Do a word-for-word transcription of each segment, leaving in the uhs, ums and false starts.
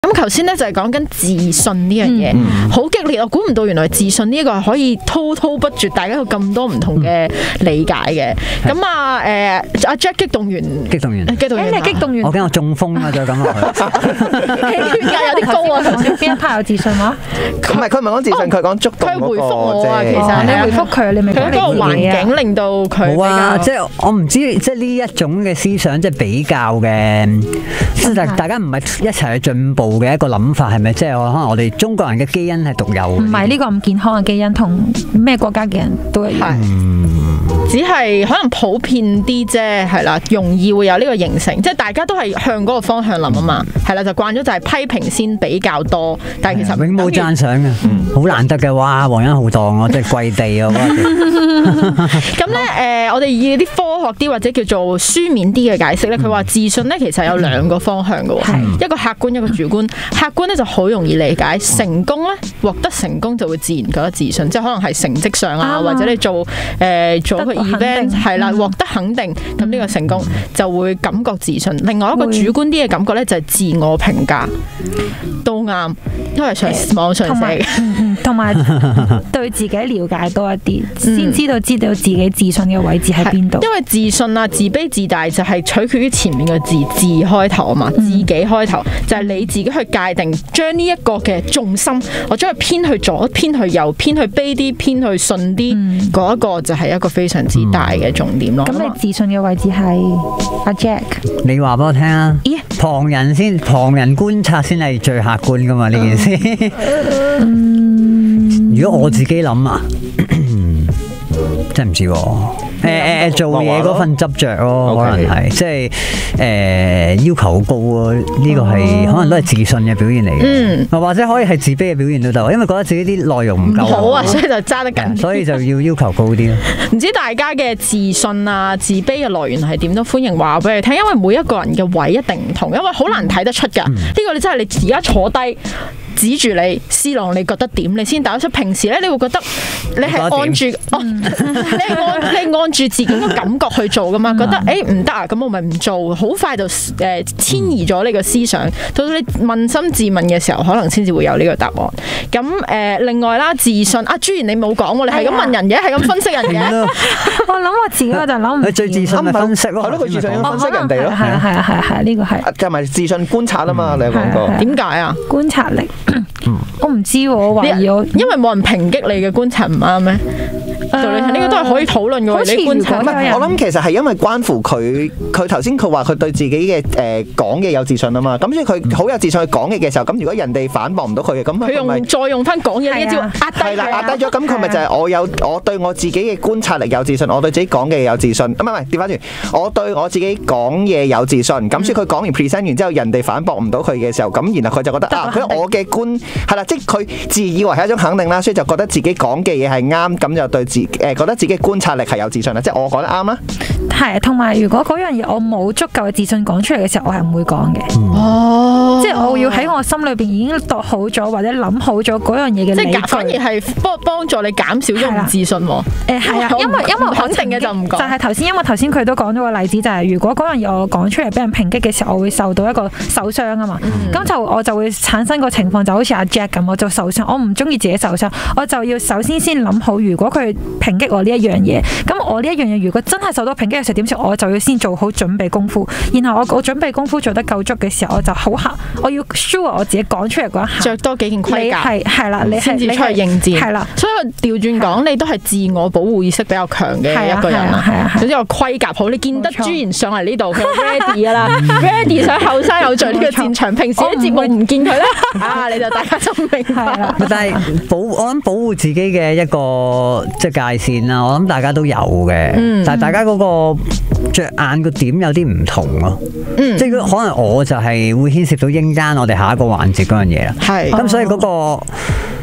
咁頭先咧就係講緊自信呢樣嘢，好激烈，我估唔到原來自信呢一個係可以滔滔不絕，大家有咁多唔同嘅理解嘅。咁啊誒阿 Jack 激動完， 激動完， 激動完， 激動完， 我驚我中風啊！再咁落去， 氣血壓有啲高啊！頭先邊一 part 有自信話？ 唔係佢唔係講自信，佢講觸動嗰個。 佢回覆我啊，其實你回覆佢，你咪佢嗰個環境令到佢冇啊！即係我唔知，即係呢一種嘅思想，即係比較嘅，即係大家唔係一齊去進步嘅一個諗法，係咪？即係可能我哋中國人嘅基因係獨有。 唔係呢個唔健康嘅基因，同咩國家嘅人都一樣。 只係可能普遍啲啫，係啦，容易會有呢個形成，即係大家都係向嗰個方向諗啊嘛，係啦，就慣咗就係批評先比較多，但係其實永冇讚賞嘅，好難得嘅，哇！皇恩浩蕩啊，真係跪地啊！ 咁咧誒，我哋以啲科學啲或者叫做書面啲嘅解釋咧，佢話自信咧其實有兩個方向嘅喎，一個客觀一個主觀。客觀咧就好容易理解，成功咧獲得成功就會自然覺得自信，即係可能係成績上啊，或者你做誒做個 event 係啦，獲得肯定，咁呢個成功就會感覺自信。另外一個主觀啲嘅感覺咧就係自我評價，都啱，因為上網上寫嘅， 同埋對自己了解多一啲，先知道知道自己自信嘅位置喺邊度。 因為自信啊、自卑、自大就係取決於前面嘅字，自開頭啊嘛，自己開頭就係你自己去界定，將呢一個嘅重心，我將佢偏去左、偏去右、偏去卑啲、偏去順啲，嗰一個就係一個非常之大嘅重點咯。 咁你自信嘅位置係阿 Jack， 你話俾我聽啊！旁人先，旁人觀察先係最客觀噶嘛呢件事。如果我自己諗啊，真係唔知喎。誒誒做嘢嗰份執着咯，可能係即係誒要求好高啊！呢個係可能都係自信嘅表現嚟嘅，或者可以係自卑嘅表現都得，因為覺得自己啲內容唔夠好啊，所以就揸得緊， 所以就要要求高啲咯。 唔知大家嘅自信啊、自卑嘅來源係點？都歡迎話俾你聽，因為每一個人嘅位一定唔同，因為好難睇得出㗎。呢個你真係你而家坐低。指住你思朗，你覺得點？你先打得出。平時咧，你會覺得你係按住，哦、你係按你按住自己個感覺去做噶嘛？覺得誒唔得啊，咁我咪唔做。好快就誒遷移咗呢個思想。到到你問心自問嘅時候，可能先至會有呢個答案。咁誒、呃，另外啦，自信啊，朱然你冇講喎，你係咁問人嘅，係咁分析人嘅。 我諗我自己我就諗唔。 佢最自信係分析咯， 係咯，佢自信要分析人哋咯。 係啊係啊係啊係，呢個係。 加埋自信觀察啊嘛，你有講過。 點解啊？ 觀察力。我唔知喎，我懷疑我， 因為冇人抨擊你嘅觀察唔啱咩？道理上呢個都係可以討論嘅喎。你觀察， 我諗其實係因為關乎佢，佢頭先佢話佢對自己嘅誒講嘅有自信啊嘛。咁所以佢好有自信去講嘢嘅時候，咁如果人哋反駁唔到佢嘅，咁佢用再用翻講嘢呢一招壓低係啦，壓低咗。咁佢咪就係我有我對我自己嘅觀察力有自信，我對自己講嘅嘢有自信。唔係唔係，調翻轉，我對我自己講嘢有自信。咁所以佢講完 present 完之後，人哋反駁唔到佢嘅時候，咁然後佢就覺得啊，佢我嘅觀係啦，即係佢自以為係一種肯定啦，所以就覺得自己講嘅嘢係啱，咁就對自誒覺得自己觀察力係有自信啦，即係我講得啱啦。 係，同埋如果嗰樣嘢我冇足夠嘅自信講出嚟嘅時候，我係唔會講嘅。 哦， 即係我要喺我心裏邊已經度好咗或者諗好咗嗰樣嘢嘅理據。 即係反而係幫幫助你減少咗唔自信喎。 誒係啊，因為因為我肯定嘅就唔講。 就係頭先，因為頭先佢都講咗個例子，就係如果嗰樣嘢我講出嚟俾人抨擊嘅時候，我會受到一個受傷啊嘛。咁就我就會產生個情況，就好似阿 Jack 咁，我就受傷，我唔中意自己受傷，我就要首先先諗好，如果佢抨擊我呢一樣嘢，咁我呢一樣嘢如果真係受到抨擊嘅時候點算？我就要先做好準備功夫，然後我我準備功夫做得夠足嘅時候，我就好嚇，我要 sure 我自己講出嚟嗰一下， 着多幾件盔甲， 係係啦，你先至出去應戰，係啦。所以調轉講，你都係自我保護意識比較強嘅一個人啊。係啊，總之個盔甲好，你見得朱然上嚟呢度，佢 ready 㗎啦 ，ready 上後生有罪呢個戰場。平時啲節目唔見佢咧，啊你就大家就明白啦。 但係保我諗保護自己嘅一個即係界線啦，我諗大家都有嘅，嗯、但係大家嗰個着眼個點有啲唔同咯，嗯、即係可能我就係會牽涉到英間我哋下一個環節嗰樣嘢啦，係咁所以嗰、嗰個。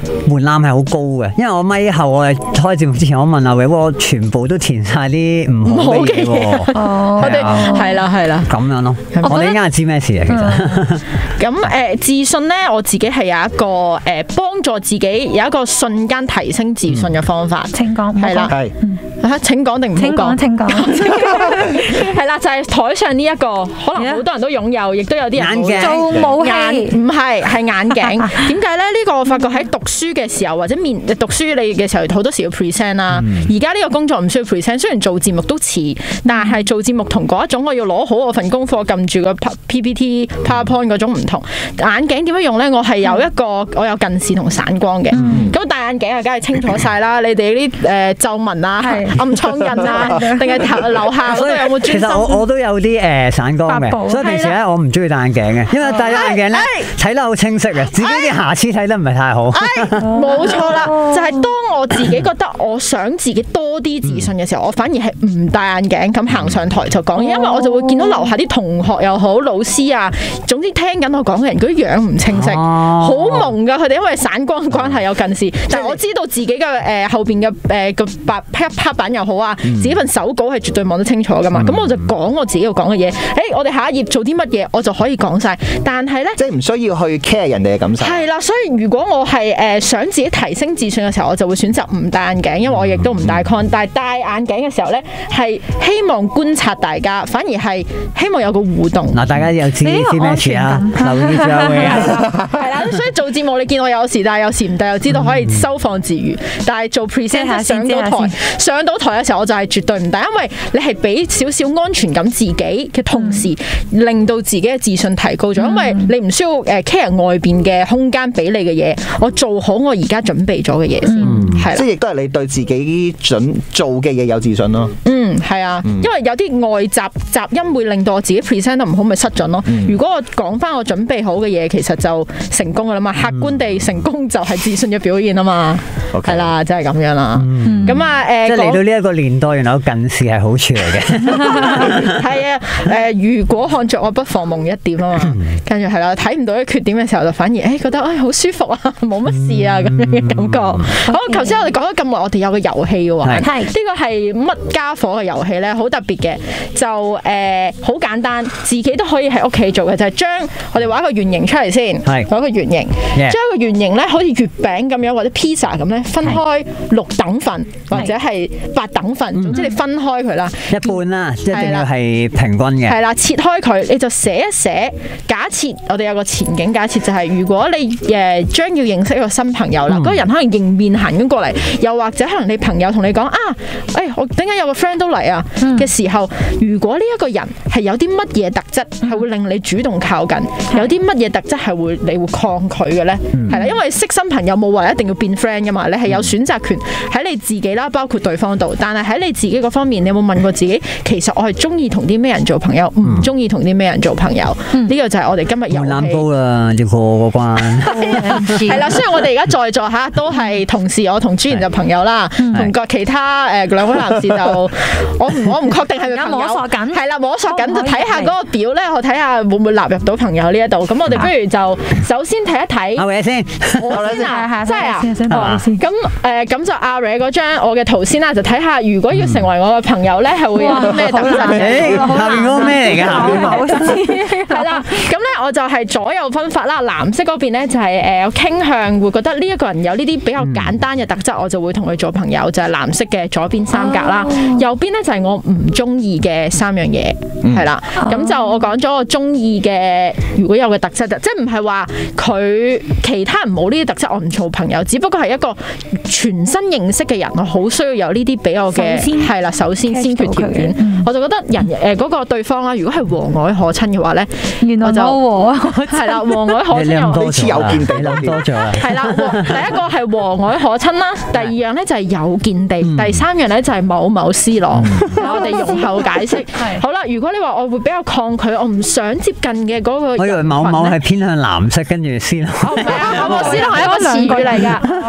門檻係好高嘅，因為我咪後我哋開節目之前，我問阿偉，我全部都填晒啲唔好嘅嘢喎。 哦，我哋係啦係啦， 咁樣咯。我哋依家係知咩事啊？其實咁誒自信咧，我自己係有一個誒幫助自己有一個瞬間提升自信嘅方法。 請講， 係啦， 係嚇請講定唔好請講， 講？ 請講。 係啦，就係台上呢一個，可能好多人都擁有，亦都有啲人冇眼鏡做武器眼唔係係眼鏡。點解咧？呢個我發覺喺讀書嘅時候或者面讀書你嘅時候，好多時要 present 啦。而家呢個工作唔需要 present，雖然做節目都似，但係做節目同嗰一種我要攞好我份功課撳住個 P P T PowerPoint 嗰種唔同。眼鏡點樣用咧？我係有一個我有近視同散光嘅，咁戴眼鏡啊，梗係清楚晒啦。你哋啲誒皺紋啊、暗瘡印啊，定係頭樓下嗰度有冇專心？ 其實我我都有啲誒散光嘅，所以平時咧我唔中意戴眼鏡嘅，因為戴咗眼鏡咧睇得好清晰嘅，自己啲瑕疵睇得唔係太好。 冇錯啦，就係當我自己覺得我想自己多啲自信嘅時候，我反而係唔戴眼鏡咁行上台就講嘢，因為我就會見到樓下啲同學又好、老師啊，總之聽緊我講嘅人，嗰啲樣唔清晰，好朦噶。佢哋因為散光關係有近視，但係我知道自己嘅誒後邊嘅誒個白黑板又好啊，自己份手稿係絕對望得清楚噶嘛。咁我就講我自己要講嘅嘢，誒我哋下一頁做啲乜嘢，我就可以講晒。但係咧， 即係唔需要去 care 人哋嘅感受。 係啦，所以如果我係誒想自己提升自信嘅時候，我就會選擇唔戴眼鏡，因為我亦都唔戴 con。但係戴眼鏡嘅時候咧，係希望觀察大家，反而係希望有個互動。 嗱，大家又知知咩事啊？留意住啊，會啊！ 係啦，所以做節目你見我有時戴有時唔戴，又知道可以收放自如。但係做 present 上到台上到台嘅時候，我就係絕對唔戴，因為你係俾少少安全感自己嘅同時，令到自己嘅自信提高咗。因為你唔需要誒 care 外邊嘅空間俾你嘅嘢，我做好我而家準備咗嘅嘢先，係啦。 即係亦都係你對自己準做嘅嘢有自信咯。 嗯，係啊，因為有啲外雜雜音會令到我自己 present 得唔好，咪失準咯。如果我講翻我準備好嘅嘢，其實就成功噶啦嘛。客觀地成功就係自信嘅表現啊嘛。係啦，真係咁樣啦。咁啊誒， 即係嚟到呢一個年代，原來有近視係好處嚟嘅。 係啊，誒，如果看着我不妨夢一點啊嘛。跟住係啦，睇唔到啲缺點嘅時候，就反而誒覺得誒好舒服啊，冇乜事啊咁樣嘅感覺。好，頭先我哋講咗咁耐，我哋有個遊戲嘅喎，係呢個係乜家伙嘅遊戲咧？好特別嘅，就誒好簡單，自己都可以喺屋企做嘅，就係將我哋畫一個圓形出嚟先，畫一個圓形，將一個圓形咧，好似月餅咁樣或者 pizza 咁咧，分開六等份或者係八等份，總之你分開佢啦， 一半啦，一定要係平均嘅。 係啦，切開佢，你就寫一寫。假設我哋有個前景，假設就係如果你誒將要認識一個新朋友啦，嗰個人可能迎面行緊過嚟，又或者可能你朋友同你講啊，誒我點解有個 friend 都嚟啊嘅時候，如果呢一個人係有啲乜嘢特質係會令你主動靠近，有啲乜嘢特質係會你會抗拒嘅咧？係啦，因為識新朋友冇話一定要變 friend 噶嘛，你係有選擇權喺你自己啦，包括對方度。但係喺你自己嗰方面，你有冇問過自己，其實我係中意同啲咩人做朋友，唔中意同啲咩人做朋友？呢個就係我哋今日遊戲。 門檻高啦，要過個關。 係啦，雖然我哋而家在座嚇都係同事，我同朱賢就朋友啦，同個其他誒兩位男士就我唔我唔確定係咪朋友。 摸索緊。係啦，摸索緊就睇下嗰個表咧，我睇下會唔會納入到朋友呢一度。咁我哋不如就首先睇一睇。 阿偉先， 我先啊，真係啊， 咁咁誒咁就阿偉嗰張我嘅圖先啦，就睇下如果要成為我嘅朋友咧，係會有啲咩特質嘅。 下邊嗰個咩嚟㗎？下邊係啦，咁咧我就係左右分法啦。藍色嗰邊咧就係誒我傾向會覺得呢一個人有呢啲比較簡單嘅特質，我就會同佢做朋友，就係藍色嘅左邊三格啦。右邊咧就係我唔中意嘅三樣嘢，係啦。咁就我講咗我中意嘅，如果有嘅特質就即係唔係話佢其他人冇呢啲特質，我唔做朋友。只不過係一個全新認識嘅人，我好需要有呢啲俾我嘅係啦。首先先決條件，我就覺得人誒嗰個對方啦，如果係和藹可親嘅話咧，原來就和係啦，和藹可親又好似有見地諗多咗啦。 係啦，第一個係和藹可親啦，第二樣咧就係有見地，第三樣咧就係某某思朗。我哋容後解釋。好啦，如果你話我會比較抗拒，我唔想接近嘅嗰個， 我以為某某係偏向藍色，跟住思朗。 唔係啊，某某思朗係一個詞語嚟㗎，係啦，就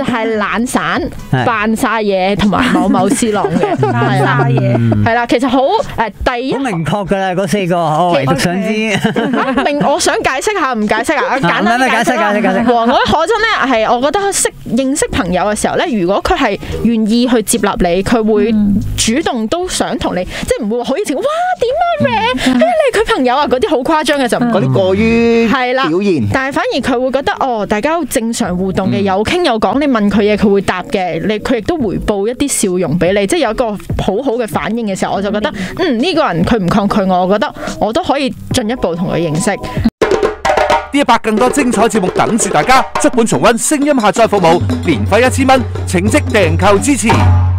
就係懶散、扮晒嘢同埋某某思朗嘅， 扮晒嘢係啦。其實好誒，第一好明確㗎啦，嗰四個，我唯獨想知。 明，我想解釋下，唔解釋啊，簡單解釋解釋解釋。 黃海可真咧係，我覺得識認識朋友嘅時候咧，如果佢係願意去接納你，佢會主動都想同你，即係唔會話好以前哇點啊咩，誒你係佢朋友啊嗰啲好誇張嘅就唔嗰啲過於係啦表現， 但係反而佢會覺得哦，大家正常互動嘅，有傾有講，你問佢嘢佢會答嘅，你佢亦都回報一啲笑容俾你，即係有一個好好嘅反應嘅時候，我就覺得嗯呢個人佢唔抗拒我，我覺得我都可以進一步同佢認識。 D 一百更多精彩節目等住大家，足本重溫聲音下載服務，年費一千蚊，請即訂購支持。